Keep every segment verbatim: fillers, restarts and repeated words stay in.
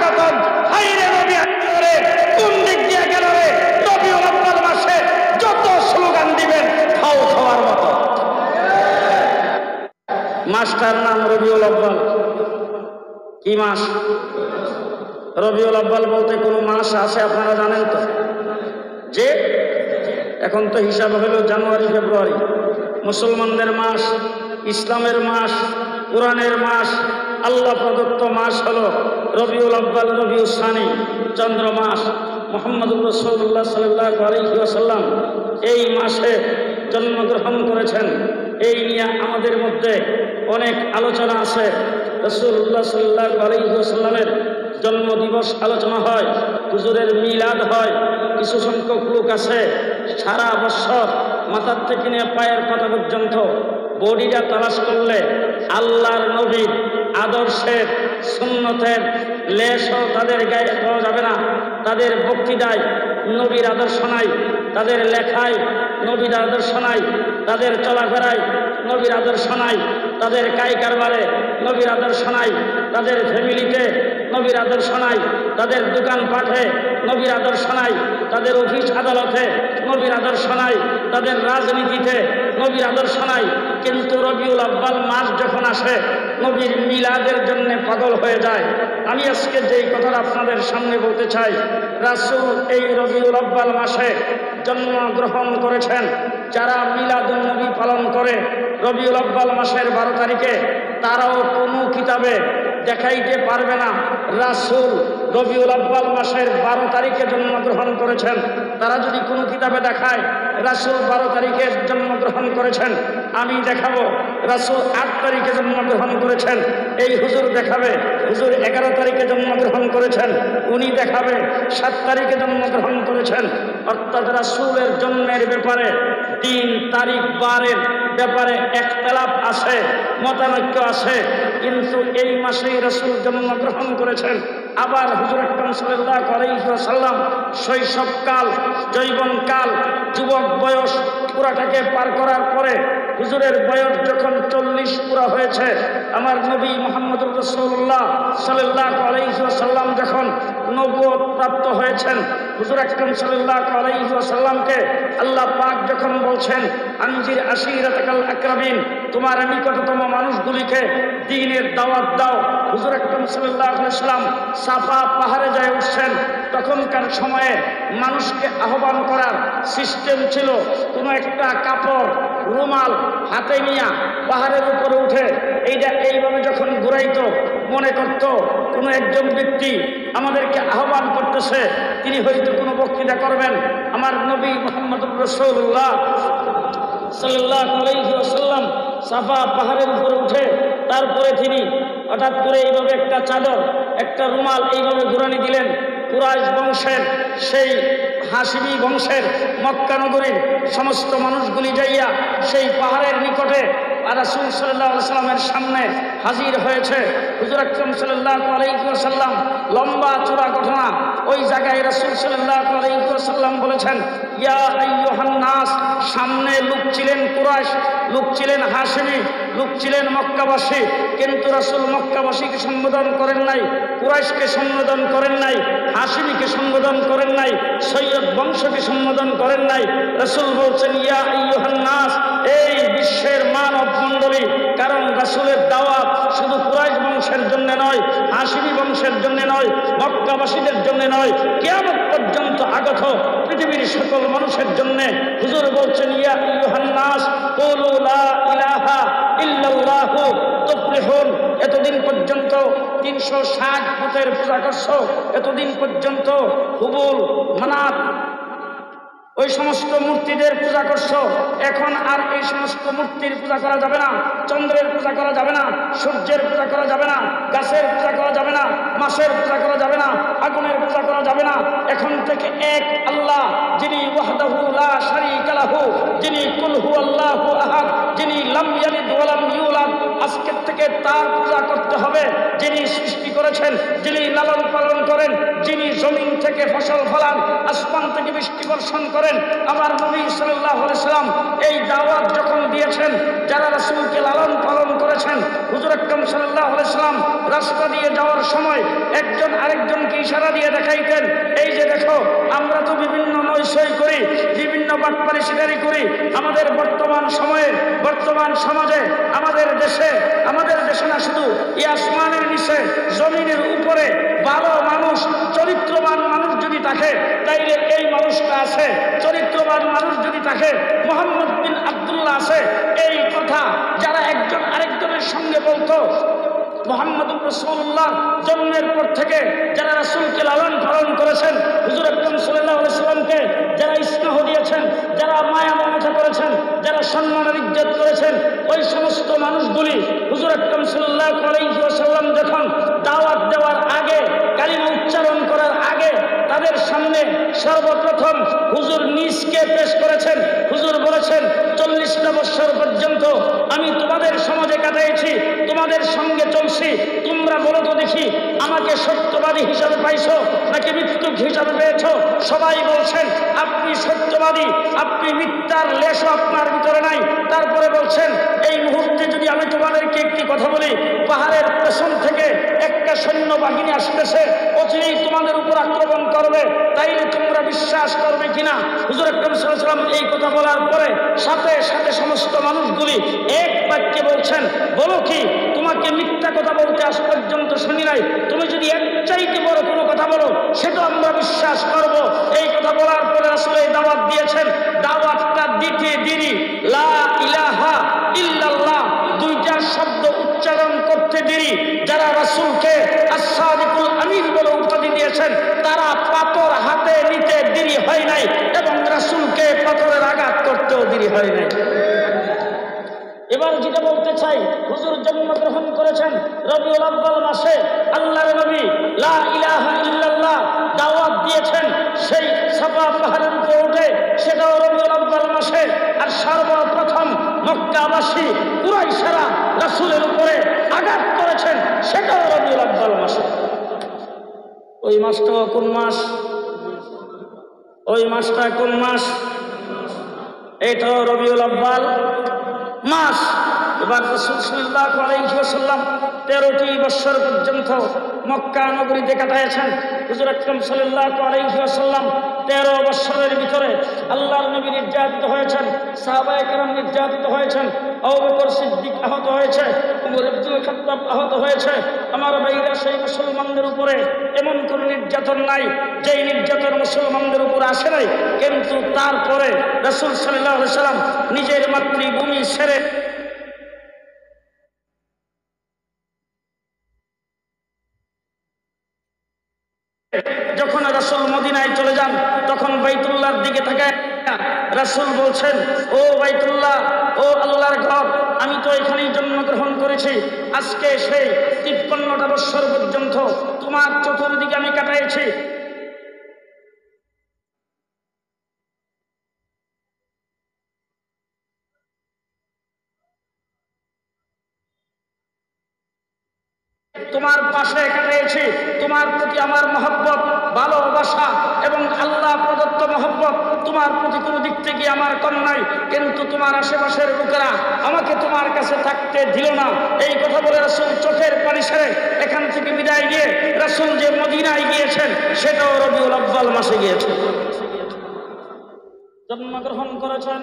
স্বাগতম। হাইরে নবী রে, কোন দিক দিয়ে গেল রে? রবিউল আউয়াল মাসে যত স্লোগান দিবেন খাও খাওয়ার মতো। মাসটার নাম রবিউল আউয়াল। কি মাস? রবিউল আউয়াল বলতে কোন মাস আছে আপনারা জানেন তো? যে এখন তো হিসাব হলো জানুয়ারি ফেব্রুয়ারি। মুসলমানদের মাস, ইসলামের মাস, কোরআনের মাস, আল্লাহ প্রদত্ত মাস হলো রবিউল আউয়াল, রবিউল সানি, চন্দ্র মাস। মুহাম্মদুর রাসূলুল্লাহ সাল্লাল্লাহু আলাইহি ওয়াসাল্লাম এই মাসে জন্মগ্রহণ করেছেন। এই নিয়ে আমাদের মধ্যে অনেক আলোচনা আছে। রাসূলুল্লাহ সাল্লাল্লাহু আলাইহি ওয়াসাল্লামের জন্মদিবস আলোচনা হয়, হুজুরের মিলাদ হয়। কিছু সংখ্যক লোক আছে সারা বছর মাথার থেকে নিয়ে পায়ের পাতা পর্যন্ত বডিটা তালাশ করলে আল্লাহর নবীর আদর্শের সুন্নতের লেশও তাদের গায়ে পাওয়া যাবে না। তাদের বক্তৃতায় নবীর আদর্শ নাই, তাদের লেখায় নবীর আদর্শ নাই, তাদের চলাফেরায় নবীর আদর্শ নাই, তাদের কায় কারবারে নবীর আদর্শ নাই, তাদের ফ্যামিলিতে নবীর আদর্শ নাই, তাদের দোকানপাটে নবীর আদর্শ নাই, তাদের অফিস আদালতে নবীর আদর্শ নাই, তাদের রাজনীতিতে নবীর আদর্শ নাই। কিন্তু রবিউল আউয়াল মাস যখন আসে নবীর মিলাদের জন্য পাগল হয়ে যায়। আমি আজকে যেই কথাটা আপনাদের সামনে বলতে চাই, রাসূল এই রবিউল আউয়াল মাসে জন্মগ্রহণ করেছেন। যারা মিলাদুন নবী পালন করে রবিউল আউয়াল মাসের বারো তারিখে, তারাও কোনো কিতাবে দেখাইতে পারবে না রাসূল রবিউল আউয়াল মাসের বারো তারিখে জন্মগ্রহণ করেছেন। তারা যদি কোনো কিতাবে দেখায় রাসূল বারো তারিখে জন্মগ্রহণ করেছেন, আমি দেখাবো রাসূল আট তারিখে জন্মগ্রহণ করেছেন। এই হুজুর দেখাবে হুজুর এগারো তারিখে জন্মগ্রহণ করেছেন, উনি দেখাবে সাত তারিখে জন্মগ্রহণ করেছেন। অর্থাৎ রাসূলের জন্মের ব্যাপারে দিন, তারিখ, বারের ব্যাপারে একতলাপ আছে, মতানৈক্য আছে। কিন্তু এই মাসেই রাসূল জন্মগ্রহণ করেছেন। আবার হুজুর আকরাম সাল্লাল্লাহু আলাইহি ওয়াসাল্লাম শৈশবকাল, যৌবনকাল, যুবক বয়স পুরাটাকে পার করার পরে হুজুরের বয়স যখন চল্লিশ পুরা হয়েছে, আমার নবী মুহাম্মদুর রাসূলুল্লাহ সাল্লাল্লাহু আলাইহি ওয়াসাল্লাম যখন নবুয়ত প্রাপ্ত হয়েছেন, হুজুর আকরাম সাল্লাল্লাহু আলাইহি ওয়াসাল্লামকে আল্লাহ পাক যখন বলছেন আনজির আশিরাতাকাল আকরাবিন, তোমার নিকটতম মানুষগুলিকে দ্বীনের দাওয়াত দাও। হুজুর আকরাম সাল্লাল্লাহু আলাইহি ওয়াসাল্লাম সাফা পাহাড়ে যায় উঠছেন। তখনকার সময়ে মানুষকে আহ্বান করার সিস্টেম ছিল কোনো একটা কাপড়, রুমাল হাতে নিয়ে পাহাড়ের উপরে উঠে এইটা এইভাবে যখন ঘুরাইতো, মনে করত কোনো একজন ব্যক্তি আমাদেরকে আহ্বান করতেছে, তিনি হয়তো কোনো বক্তৃতা করবেন। আমার নবী মুহাম্মদুর রাসূলুল্লাহ সাল্লাল্লাহু আলাইহি ওয়াসাল্লাম সাফা পাহাড়ের উপরে উঠে তারপরে তিনি হঠাৎ করে এইভাবে একটা চাদর, একটা রুমাল এইভাবে ঘুরানি দিলেন। কুরাইশ বংশের, সেই হাশিমি বংশের মক্কা নগরীর সমস্ত মানুষগুলি যাইয়া সেই পাহাড়ের নিকটে রাসূল সাল্লাল্লাহু আলাইহি ওয়াসাল্লামের সামনে হাজির হয়েছে। হুজুর আকরাম সাল্লাল্লাহু আলাইহি ওয়াসাল্লাম লম্বা চূড়া ঘটনা। ওই জায়গায় রাসূল সাল্লাল্লাহু আলাইহি ওয়াসাল্লাম বলেছেন, ইয়া আইয়ুহান নাস, সামনে লোক ছিলেন কুরাইশ, লোক ছিলেন হাশিমি, লোক ছিলেন মক্কাবাসী। কিন্তু রাসূল মক্কাবাসীকে সম্বোধন করেন নাই, কুরাইশকে সম্বোধন করেন নাই, হাশিমিকে সম্বোধন করেন নাই, সৈয়দ বংশকে সম্বোধন করেন নাই। রাসূল বলছেন ইয়া আইয়ুহান নাস, এই বিশ্বের মানব মণ্ডলী। কারণ রাসূলের দাওয়াত শুধু কুরাইশ বংশের জন্য নয়, হাশিমি বংশের জন্য নয়, মক্কাবাসীদের জন্য নয়, কিয়ামত পর্যন্ত আগত পৃথিবীর সকল মানুষের জন্য। হুজুর বলছেন ইয়া আইয়ুহান নাস কুলু লা ইলাহা ইল্লাল্লাহু তুফলিহুন। এতদিন পর্যন্ত তিনশো ষাট বুতের পূজা করছো, এতদিন পর্যন্ত হুবুল, মানাত, ওই সমস্ত মূর্তিদের পূজা করছো। এখন আর এই সমস্ত মূর্তির পূজা করা যাবে না, চন্দ্রের পূজা করা যাবে না, সূর্যের পূজা করা যাবে না, গাছের পূজা করা যাবে না, মাছের পূজা করা যাবে না, আগুনের পূজা করা যাবে না। এখন থেকে এক আল্লাহ, যিনি ওয়াহদাহু লা শারীকা লাহু, যিনি কুল হুয়াল্লাহু আহাদ, যিনি লাম ইয়ালিদ ওয়া লাম ইউলাদ, আজকের থেকে তার পূজা করতে হবে। যিনি সৃষ্টি করেছেন, যিনি লালন পালন করেন, যিনি জমিন থেকে ফসল ফলান, আসমান থেকে বৃষ্টি বর্ষণ করেন। আমার নবী সাল্লাল্লাহু আলাইহি ওয়াসাল্লাম এই দাওয়াত যখন দিয়েছেন, যারা রাসূলকে লালন পালন করেছেন, হুজুর আকরাম সাল্লাল্লাহু আলাইহি ওয়াসাল্লাম রাস্তা দিয়ে যাওয়ার সময় একজন আরেকজনকে ইশারা দিয়ে দেখাইতেন, এই যে দেখো আমরা তো বিভিন্ন নৈশয় করি, বিভিন্ন বাটপারি শিকারি করি। আমাদের বর্তমান সময়ে, বর্তমান সমাজে, আমাদের দেশে, আমাদের দেশে না শুধু এই আসমানের নিচে জমিনের উপরে ভালো মানুষ, চরিত্রবান মানুষ যদি থাকে তাইলে এই মানুষটা আছে। চরিত্রবান মানুষ যদি থাকে, মোহাম্মদ বিন আব্দুল্লাহ আছে। এই কথা যারা একজন আরেকজনের সঙ্গে বলতো, মুহাম্মদুর রাসূলুল্লাহ জন্মের পর থেকে যারা রাসূলকে লালন পালন করেছেন, হুজুর আকরাম সাল্লাল্লাহু আলাইহি সাল্লামকে যারা স্নেহ দিয়েছেন, যারা মায়া মমতা করেছেন, যারা সম্মানের ইজ্জত করেছেন, ওই সমস্ত মানুষগুলি হুজুর আকরাম সাল্লাল্লাহু আলাইহি ওয়াসাল্লাম যখন দাওয়াত দেওয়ার আগে, কালিমা উচ্চারণ করার আগে তাদের সামনে সর্বপ্রথম হুজুর নিজকে পেশ করেছেন। হুজুর বলেছেন, চল্লিশটা বছর পর্যন্ত আমি তোমাদের সমাজে কাটাইছি, তোমাদের সঙ্গে চলছি, তোমরা বলো তো দেখি আমাকে সত্যবাদী হিসাবে পাইছো নাকি মৃত্যুক হিসাবে পেয়েছো? সবাই বলছেন আপনি সত্যবাদী, আপনি মিথ্যার লেশও আপনার ভিতরে নাই। তারপরে বলছেন, এই মুহূর্তে যদি আমি তোমাদেরকে একটি কথা বলি, পাহাড়ের পেছন থেকে একটা সৈন্য বাহিনী আসতেছে, অচিরেই তোমাদের উপর আক্রমণ করবে, তাইলে তোমরা বিশ্বাস করবে কিনা? হুজুর আকরাম সাল্লাল্লাহু আলাইহি ওয়াসাল্লাম এই কথা বলার পরে সাথে সাথে সমস্ত মানুষগুলি এক বাক্যে বলছেন, বলো কি, তোমাকে মিথ্যা কথা বলতে আজ পর্যন্ত শুনি নাই, তুমি যদি এক চাইতে বড় কোনো কথা বলো সেটা আমরা বিশ্বাস করব। এই কথা বলার পরে রাসূল এই দাওয়াত দিয়েছেন। দাওয়াতটা দিতে দেরি, লা ইলাহা ইল্লাল্লাহ দুইটা শব্দ উচ্চারণ করতে দেরি। যারা রাসূলকে আস-সাদিকুল আমিন বলে উপাধি দিয়েছেন, তারা পাথর হাতে নিতে দেরি হয় নাই এবং রাসূলকে পাথরের আঘাত করতেও দেরি হয় নাই। এবার যেটা বলতে চাই, হুজুর জন্মগ্রহণ করেছেন রবিউল আউয়াল মাসে। আল্লাহর নবী লা ইলাহা ইল্লাল্লাহ দাওয়াত দিয়েছেন সেই সাফা পাহাড়ের উপরে উঠে, সেটাও রবিউল আউয়াল মাসে। আর সর্বপ্রথম মক্কাবাসী কুরাইশরা রাসূলের উপরে আঘাত করেছেন, সেটাও রবিউল আউয়াল মাসে। ওই মাসটা কোন মাস? ওই মাসটা কোন মাস? এইটাও রবিউল আউয়াল মাস। এবার রাসূল সাল্লাল্লাহু আলাইহি ওয়াসাল্লাম তেরোটি বছর পর্যন্ত মক্কা নগরীতে কাটাইছেন। হুজুর আকরাম সাল্লাল্লাহু আলাইহি ওয়াসাল্লাম তেরো বছরের ভিতরে আল্লাহর নবী নির্যাতিত হয়েছেন, সাহাবায়ে কেরাম নির্যাতিত হয়েছেন, আবু বকর সিদ্দিক আহত হয়েছে, ওমর ইবনুল খাত্তাব আহত হয়েছে। আমার ভাইরা, সেই মুসলমানদের উপরে এমন কোন নির্যাতন নাই যেই নির্যাতন মুসলমানদের উপরে আসে নাই। কিন্তু তারপরে রাসূল সাল্লাল্লাহু আলাইহি ওয়াসাল্লাম নিজের মাতৃভূমি ছেড়ে যখন রাসূল মদিনায় চলে যান, তখন বাইতুল্লাহর দিকে তাকায় রাসূল বলছেন, ও বাইতুল্লাহ, ও আল্লাহর ঘর, আমি তো এখানেই জন্মগ্রহণ করেছি। আজকে সেই তিপ্পান্নটা বছর পর্যন্ত তোমার চতুর্দিকে আমি কাটাইছি। তোমার পাশে কাটিয়েছি। তোমার প্রতি আমার মহব্বত, ভালোবাসা এবং আল্লাহ প্রদত্ত মহব্বত তোমার প্রতি কোনো দিক থেকে আমার কম নাই। কিন্তু তোমার আশেপাশের লোকেরা আমাকে তোমার কাছে থাকতে দিল না। এই কথা বলে রাসূল চোখের পানি ছেড়ে এখান থেকে বিদায় নিয়ে রাসূল যে মদিনায় গিয়েছেন, সেটাও রবিউল আউয়াল মাসে গিয়েছেন। জন্মগ্রহণ করেছেন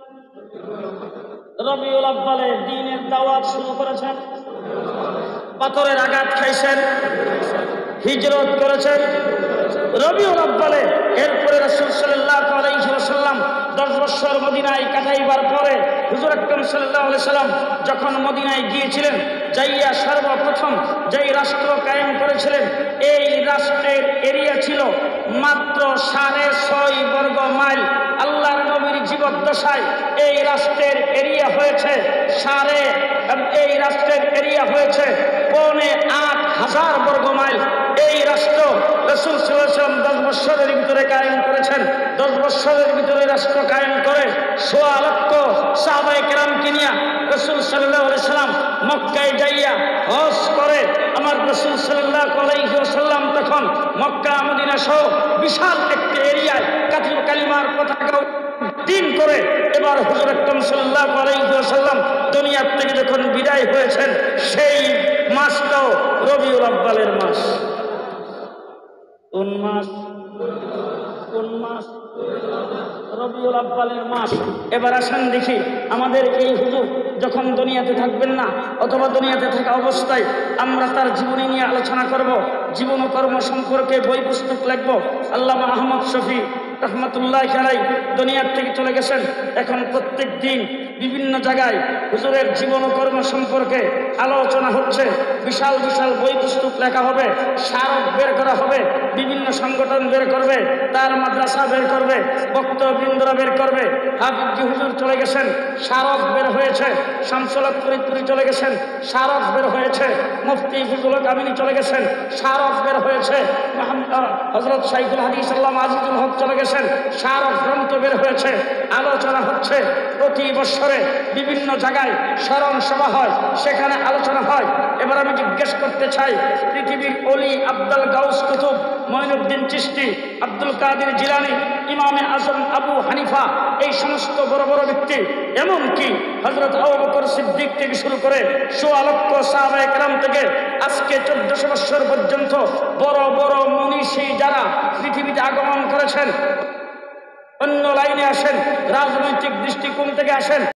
রবিউল আউয়ালে, দ্বীনের দাওয়াত শুরু করেছেন, পাথরের আঘাত খাইছেন, হিজরত করেছেন রবিউল আউয়ালে। এরপরে রাসূল সাল্লাল্লাহু আলাইহি ওয়াসাল্লাম দশ বছর মদিনায় কাটাইবার পরে হুজুর আকরাম সাল্লাল্লাহু আলাইহি ওয়াসাল্লাম যখন মদিনায় গিয়েছিলেন, যাইয়া সর্বপ্রথম যেই রাষ্ট্র কায়েম করেছিলেন, এই রাষ্ট্রের এরিয়া ছিল মাত্র সাড়ে ছয় বর্গ মাইল। আল্লাহর নবীর জীবদ্দশায় এই রাষ্ট্রের এরিয়া হয়েছে সাড়ে এই রাষ্ট্রের এরিয়া হয়েছে পৌনে আট হাজার বর্গ মাইল। এই রাষ্ট্র রাসূল সাল্লাল্লাহু আলাইহি ওয়াসাল্লাম দশ বছরের ভিতরে কায়েম করেছেন। দশ বছরের ভিতরে রাষ্ট্র কায়েম করে সোয়া লক্ষ সাহাবায়ে কেরামকে নিয়ে রাসূল সাল্লাল্লাহু আলাইহি ওয়াসাল্লাম মক্কায় যাইয়া হজ করে। আমার রাসূল সাল্লাল্লাহু আলাইহি ওয়াসাল্লাম তখন মক্কা মদিনা সহ বিশাল একটি এরিয়ায় কালিমার পতাকা দিন করে এবার হুজুর আকরাম সাল্লাল্লাহু আলাইহি ওয়াসাল্লাম দুনিয়া থেকে যখন বিদায় হয়েছেন, সেই মাসটাও রবিউল আউয়ালের মাস। কোন মাস? কোন মাস? রবিউল আব্বালের মাস। এবার আসেন দেখি আমাদের এই হুজুর যখন দুনিয়াতে থাকবেন না অথবা দুনিয়াতে থাকা অবস্থায় আমরা তার জীবনী নিয়ে আলোচনা করব, জীবন ও কর্ম সম্পর্কে বই পুস্তক লিখব। আল্লামা আহমদ শফি রহমতুল্লাহ আলাইহি দুনিয়ার থেকে চলে গেছেন। এখন প্রত্যেক দিন বিভিন্ন জায়গায় হুজুরের জীবন ও কর্ম সম্পর্কে আলোচনা হচ্ছে, বিশাল বিশাল বই পুস্তক লেখা হবে, স্মারক বের করা হবে, বিভিন্ন সংগঠন বের করবে, তার মাদ্রাসা বের করবে, বক্তবৃন্দরা বের করবে। হাফিজি হুজুর চলে গেছেন, স্মারক বের হয়েছে। শামসুল হক ফরিদপুরি চলে গেছেন, স্মারক বের হয়েছে। মুফতি ফিজুল হক আমিনী চলে গেছেন, স্মারক বের হয়েছে। হযরত শাইখুল হাদিস আল্লামা আজিজুল হক চলে গেছেন, স্মারক গ্রন্থ বের হয়েছে। আলোচনা হচ্ছে প্রতি বছরে বিভিন্ন জায়গায় স্মরণ সভা হয়, সেখানে আলোচনা হয়। এবার আমি জিজ্ঞেস করতে চাই, পৃথিবীর অলি আব্দুল গাউস কুতুব, মঈনুদ্দিন চিশতি, আব্দুল কাদের জিলানী, ইমামে আজম আবু হানিফা, এই সমস্ত বড় বড় ব্যক্তি, এমনকি হযরত আবু বকর সিদ্দিক থেকে শুরু করে সোয়া লক্ষ সাহাবায়ে কেরাম থেকে আজকে চোদ্দশো বছর পর্যন্ত বড় বড় মনীষী যারা পৃথিবীতে আগমন করেছেন, অন্য লাইনে আসেন, রাজনৈতিক দৃষ্টিকোণ থেকে আসেন,